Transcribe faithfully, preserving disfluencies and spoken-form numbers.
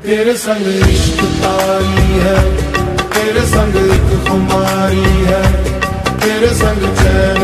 तेरे संग इश्क तारी है, तेरे संग एक खुमारी है, तेरे संग चैन